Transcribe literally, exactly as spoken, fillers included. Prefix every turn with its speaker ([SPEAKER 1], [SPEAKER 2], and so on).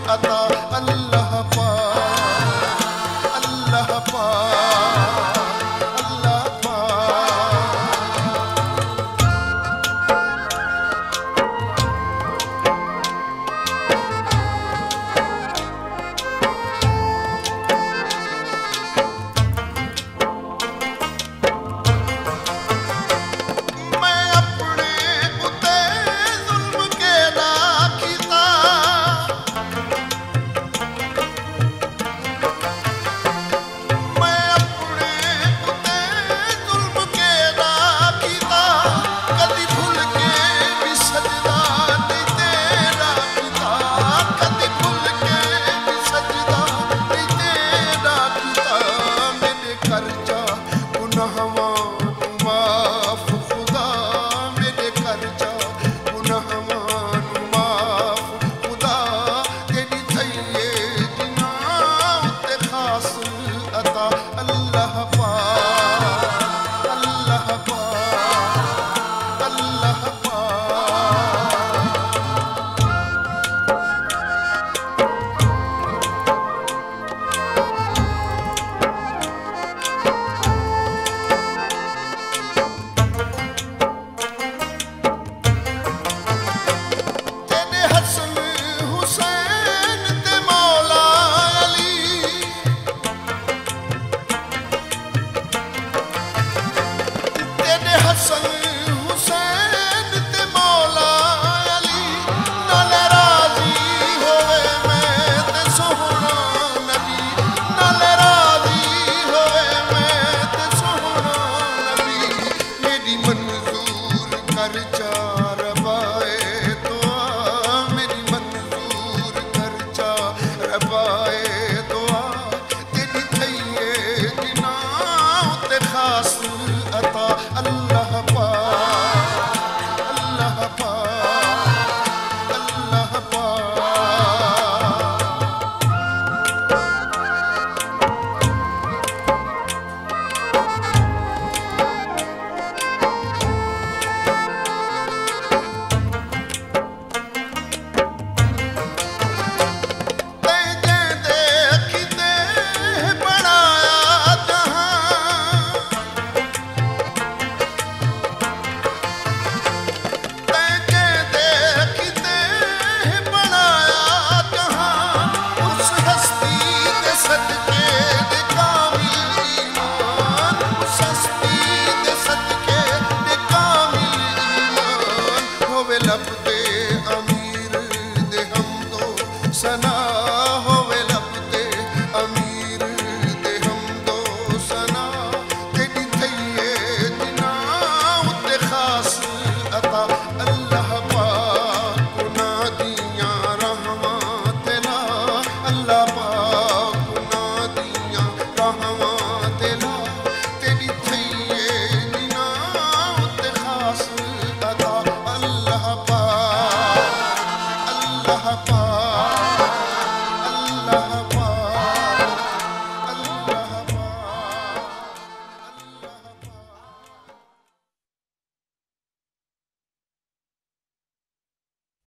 [SPEAKER 1] अता अल्लाह पाक अल्लाह पाक अल्लाह पाक। मैं अपने उते जुल्म के राखीता, मैं अपने उते जुल्म के राखीता, कदी भूल के भी सजदा नहीं तेरा कीता, कदी भूल के भी सजदा नहीं तेरा कीता। मेरे कर जा गुनाहवां नू माफ खुदा, मेरे कर जा गुनाहवां नू माफ खुदा। तेरी थईए जिना उत्ते खास अता अल्लाह पाक अल्लाह पाक अल्लाह पाक। तेरे हसन हुसैन ते मौला अली, तेरे हसन हुसैन ते मौला अली, नाल राजी होवे मैं ते सोहना नबी, नाल राजी होवे मैं ते सोहना नबी। मेरी मंजूर कर जा रबाए दुआ, मेरी मंजूर कर जा रबाए दुआ। तेरी थईए जिना उत्ते खास अता अल्लाह पाक अल्लाह पाक अल्लाह पाक। तैं देखते बनाया जहां, तैं देखते बनाया जहां। उस हस्ती दे सदके दे कामिल ईमान, उस हस्ती दे सदके दे कामिल ईमान। होवे लब दे अमीर दे हमदो सना,